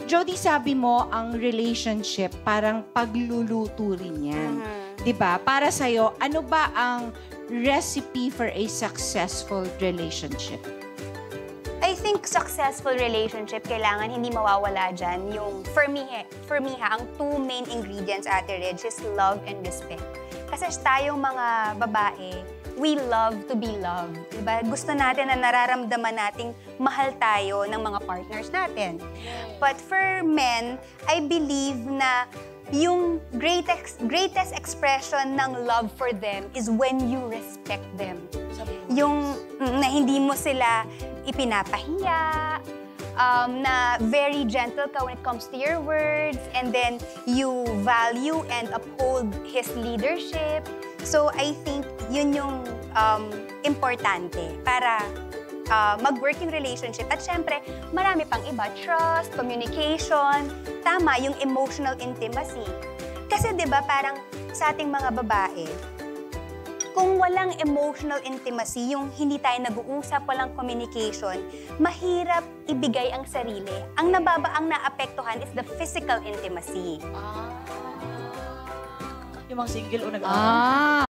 Jody, sabi mo, ang relationship parang pagluluto rin yan. Diba? Para sa'yo, ano ba ang recipe for a successful relationship? I think successful relationship, kailangan hindi mawawala dyan yung, for me ha, ang two main ingredients, Ate Reg, is love and respect. Kasi tayong mga babae, we love to be loved. Diba? Gusto natin na nararamdaman nating mahal tayo ng mga partners natin. But for men, I believe na yung greatest expression ng love for them is when you respect them. Yung na hindi mo sila ipinapahiya, na very gentle ka when it comes to your words, and then you value and uphold his leadership. So I think yun yung importante para mag-work yung relationship. At syempre, marami pang iba. Trust, communication, tama, yung emotional intimacy. Kasi di ba parang sa ating mga babae, kung walang emotional intimacy, yung hindi tayo nag-uusap, walang communication, mahirap ibigay ang sarili. Ang naapektuhan is the physical intimacy. Yung mga single o